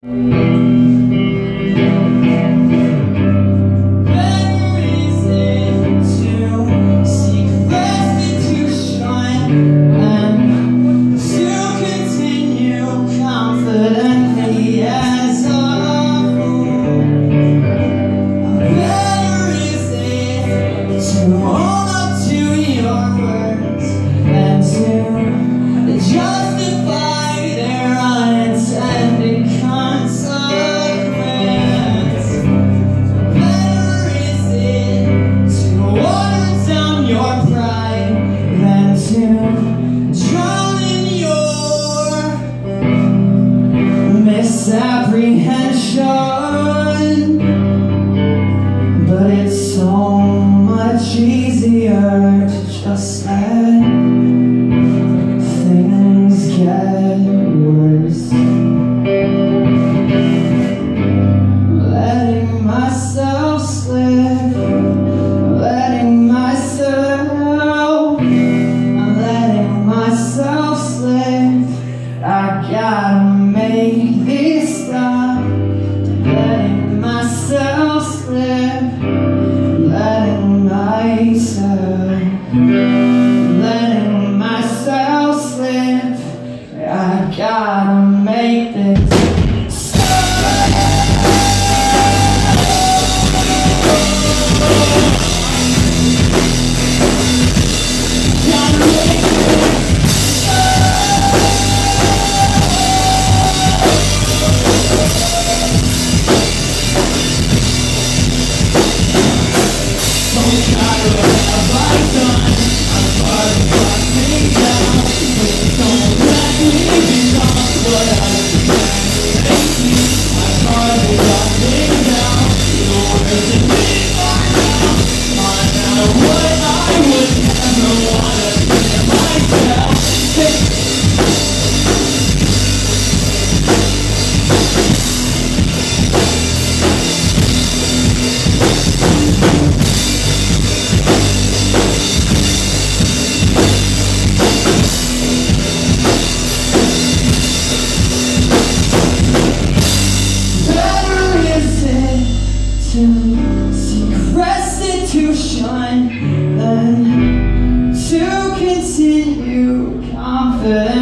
Misapprehension, but it's so much easier to just let things get worse. Letting myself slip, letting myself slip. I gotta make this stop. Letting myself slip, letting myself slip. I gotta make this to seek restitution and to continue confident.